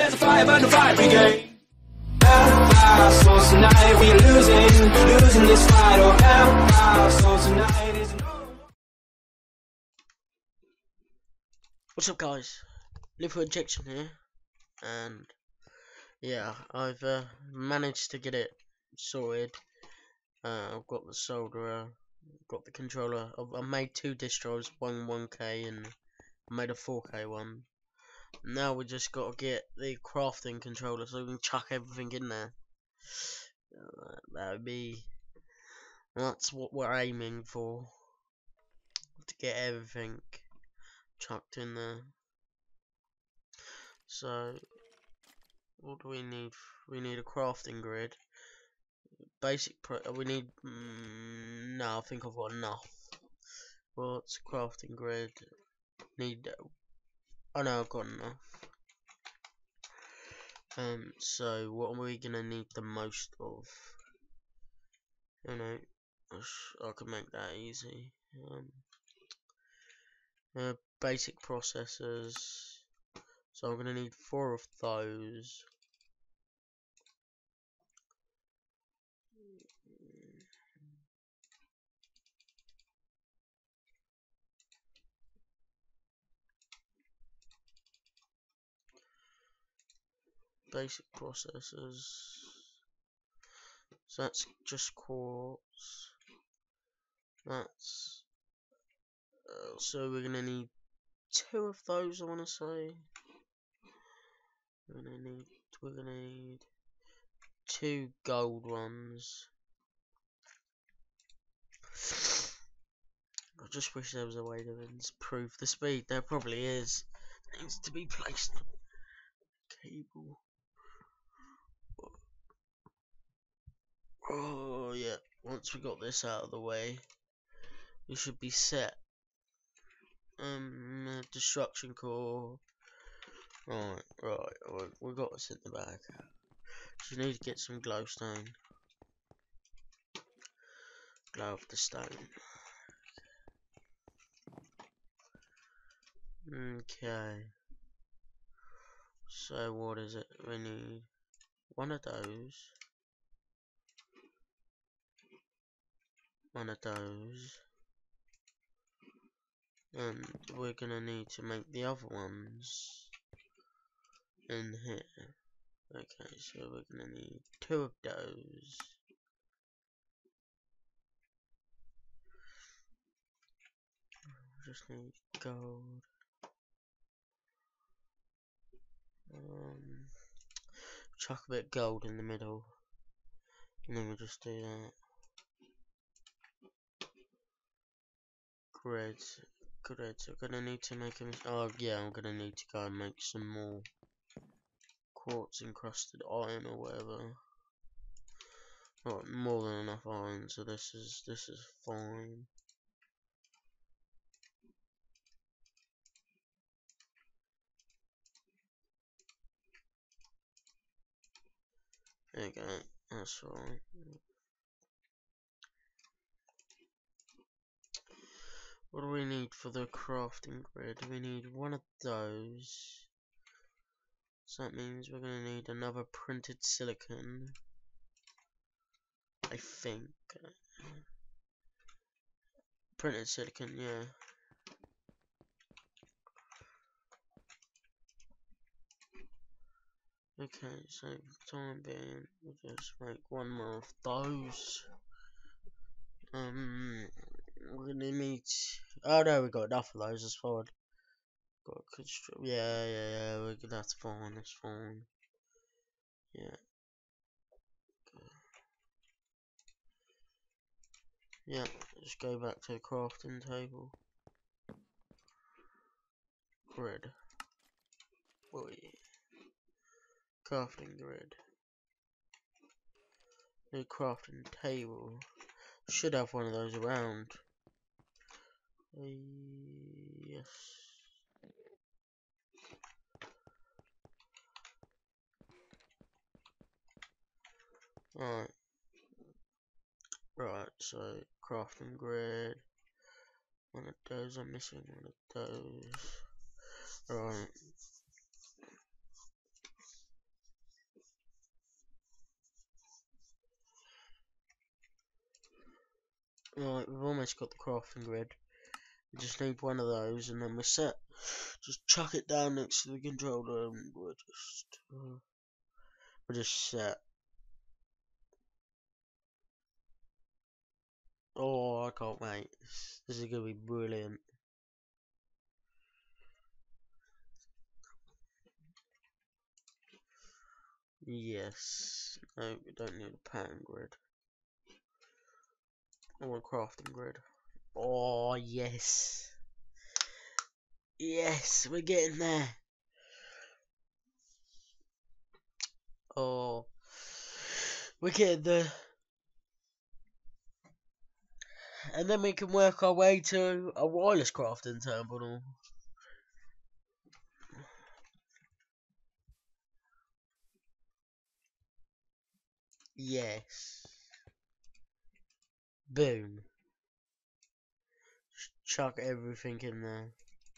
there's a fire, burn the fire brigade. Our souls tonight, we are losing this fight. Oh, our souls tonight is no. What's up, guys? Liver injection here, and yeah, I've managed to get it sorted. I've got the solderer, got the controller. I made two distros, one 1K and I made a 4K one. Now we just got to get the crafting controller so we can chuck everything in there. That's what we're aiming for, to get everything chucked in there. So what do we need? We need a crafting grid. We need no, I think I've got enough. What's crafting grid? Oh no, I've got enough. So what are we gonna need the most of? You know, I can make that easy. Basic processors. So I'm gonna need 4 of those. Basic processors. So that's just quartz. That's so we're gonna need 2 of those. I want to say we're gonna need 2 gold ones. I just wish there was a way to improve the speed. There probably is. It needs to be placed. Cable. Oh yeah. Once we got this out of the way, we should be set. Destruction core. Right. We got this in the bag. Just need to get some glowstone. Glow of the stone. Okay. So what is it? We need one of those. One of those. And we're gonna need to make the other ones in here. Okay, so we're gonna need 2 of those. Just need gold. Chuck a bit of gold in the middle, and then we'll just do that. Grid. So I'm gonna need to make a. Oh yeah, I'm gonna need to go and make some more quartz encrusted iron or whatever. Got more than enough iron, so this is fine. There you go, that's alright. What do we need for the crafting grid? We need one of those. So that means we're gonna need another printed silicon. I think. Printed silicon, yeah. Okay, so for the time being, we'll just make one more of those. We're gonna need. Oh no, we got enough of those. That's fine. Got construct. Yeah. That's fine. That's fine. Yeah. Yeah. Just go back to the crafting table. Grid. Oh yeah. Crafting grid. New crafting table. Should have one of those around. Yes. Alright. Right, so crafting grid. One of those, I'm missing one of those. Right. Right, we've almost got the crafting grid. We just need one of those and then we're set. Just chuck it down next to the controller and we're just set. Oh, I can't wait. This is gonna be brilliant. Yes. No, we don't need a pattern grid. I want a crafting grid. Oh, yes. Yes, we're getting there. Oh, we're getting there. And then we can work our way to a wireless crafting terminal. Yes. Boom. Just chuck everything in there.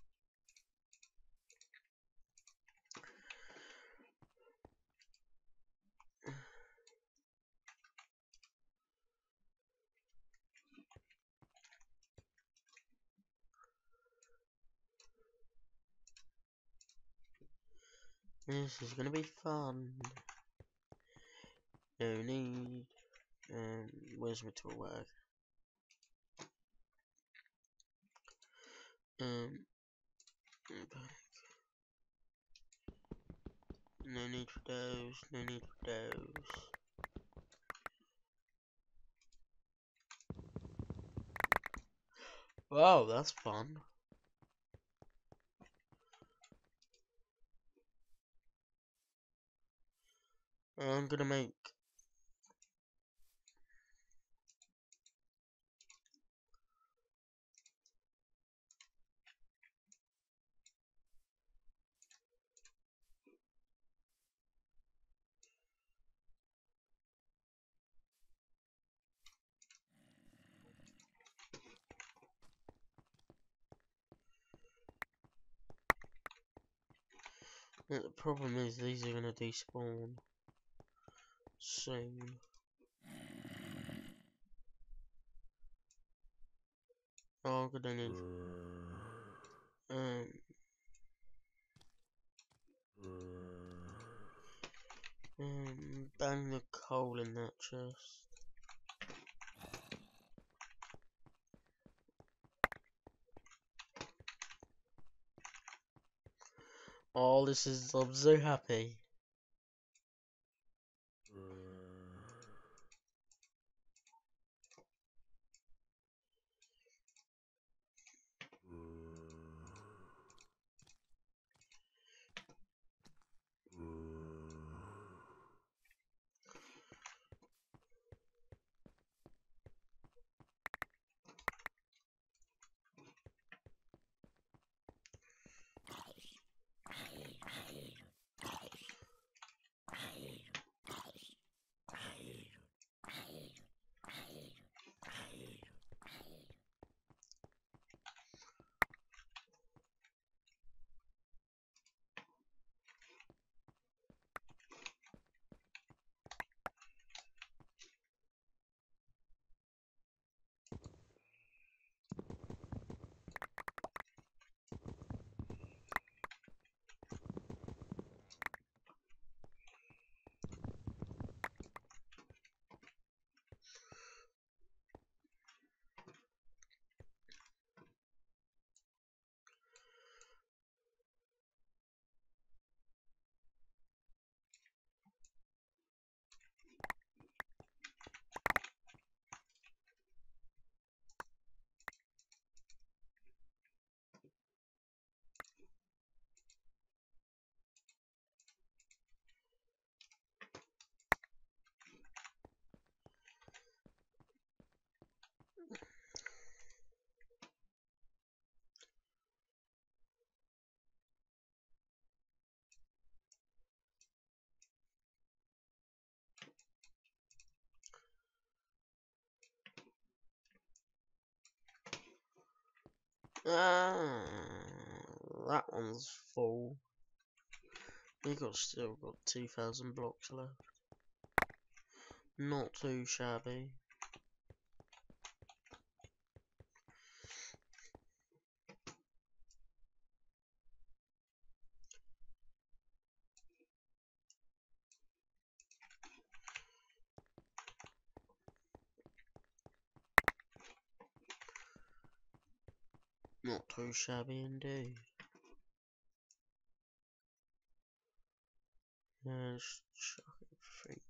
This is gonna be fun. No need. Where's my tool bag? No need for those. No need for those. Wow, that's fun. I'm gonna make. The problem is these are gonna despawn soon. Oh, I'm gonna need. Bang the coal in that chest. Oh, this is. I'm so happy. Ah, that one's full. We still got 2,000 blocks left. Not too shabby. Not too shabby indeed. Let's chuck it free.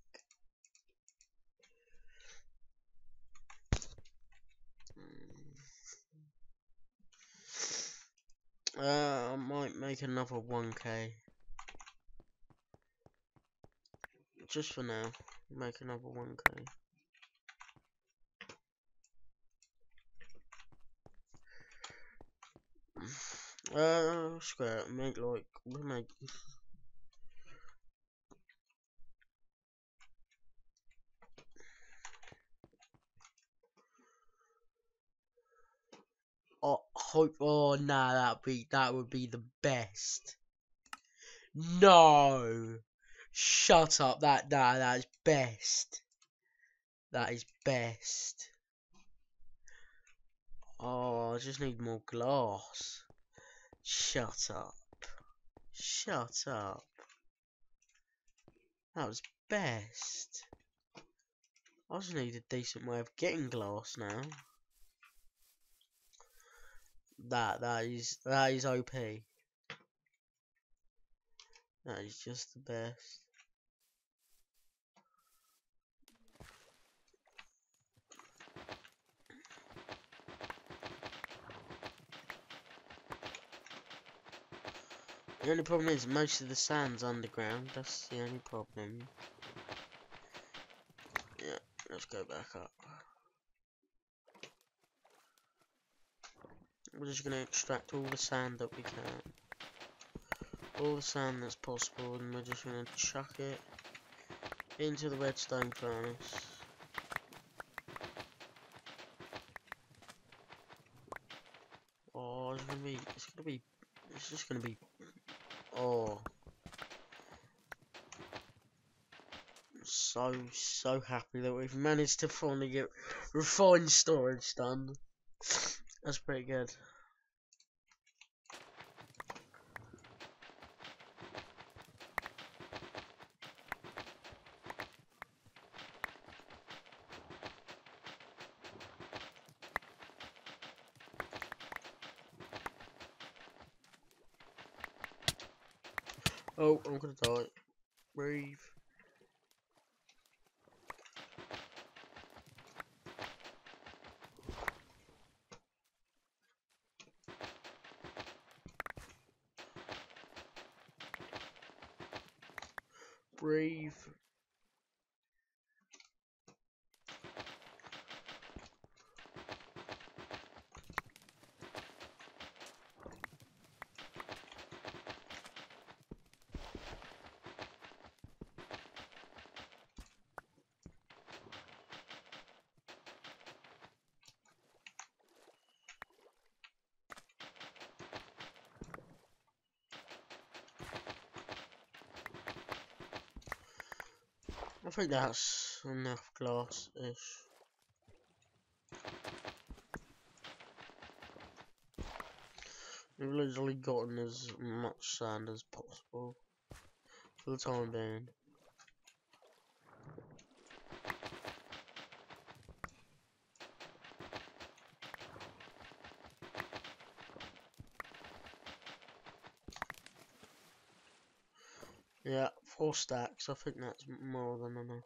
I might make another 1k. Just for now. Make another 1k. Screw it. We'll make. Oh, nah, that would be the best. No, shut up. That is best. That is best. Oh, I just need more glass. Shut up. Shut up. That was best. I just need a decent way of getting glass now. That is OP. That is just the best. The only problem is most of the sand's underground. That's the only problem. Yeah, let's go back up. We're just gonna extract all the sand that we can. All the sand that's possible, and we're just gonna chuck it into the redstone furnace. Oh, it's just gonna be, oh. So happy that we've managed to finally get refined storage done. That's pretty good. Oh, I'm gonna die. Breathe. Breathe. I think that's enough glass-ish. We've literally gotten as much sand as possible for the time being. Yeah, 4 stacks. I think that's more than enough.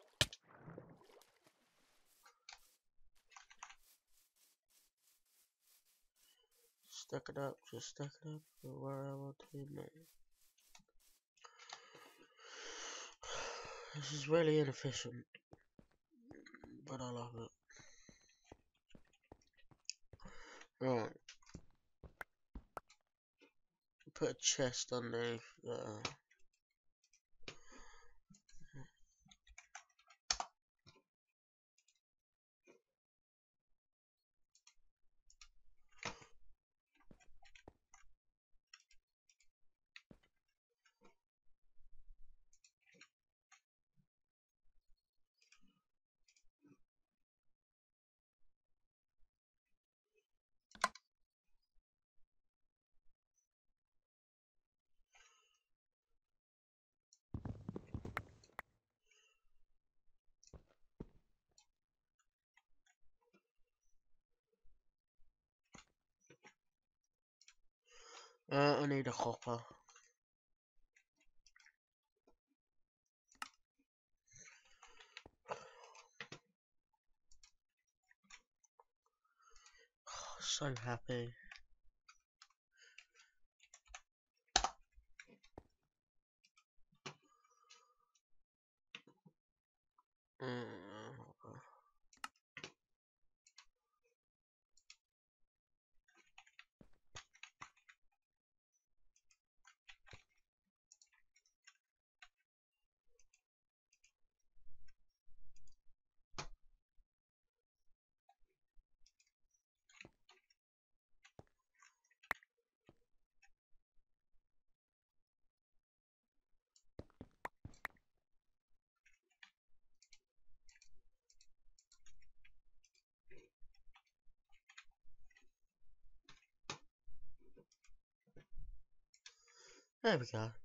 Stack it up, just stack it up wherever to me. This is really inefficient, but I love it. Right. Put a chest underneath there. I need a copper. So happy. There we go.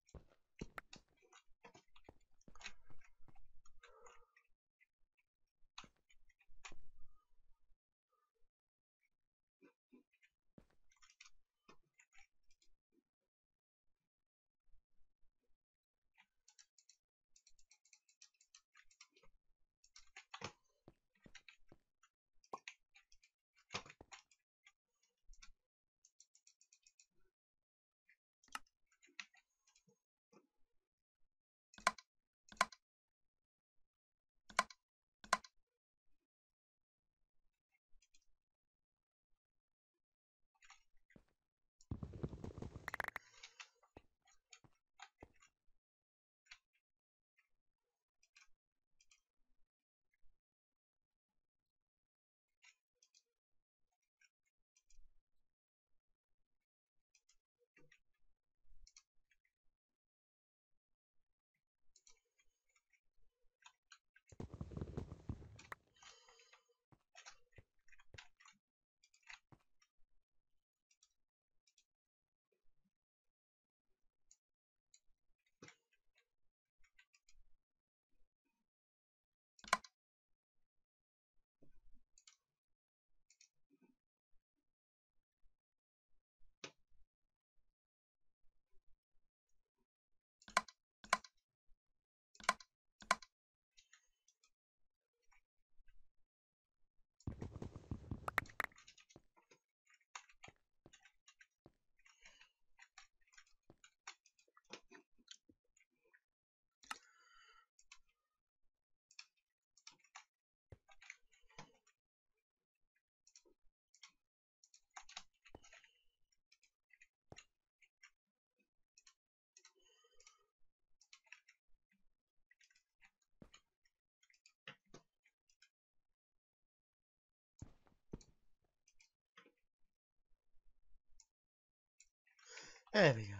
There we go.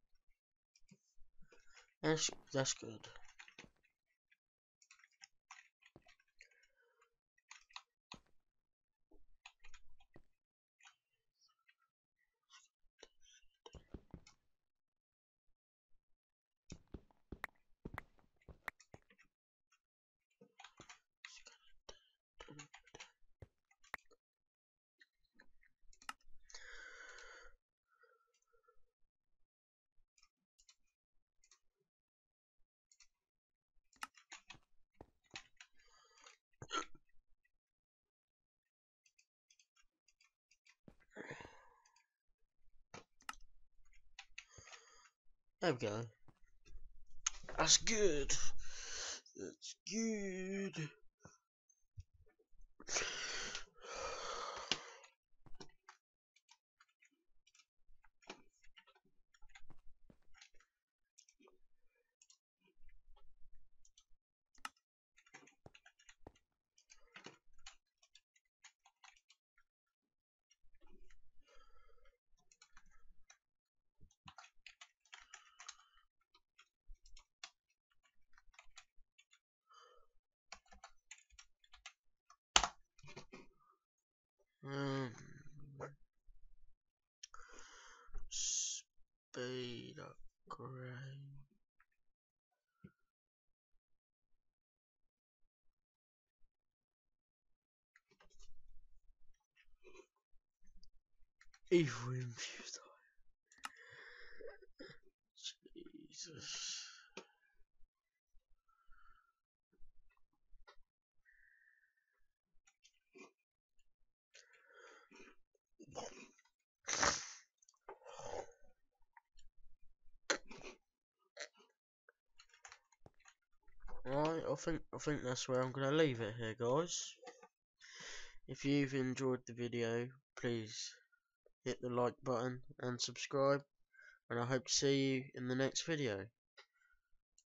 That's good. There we go. That's good. That's good. Speed upgrade. Evil infused. Jesus. Right, I think that's where I'm gonna leave it here, guys. If you've enjoyed the video, please hit the like button and subscribe, and I hope to see you in the next video.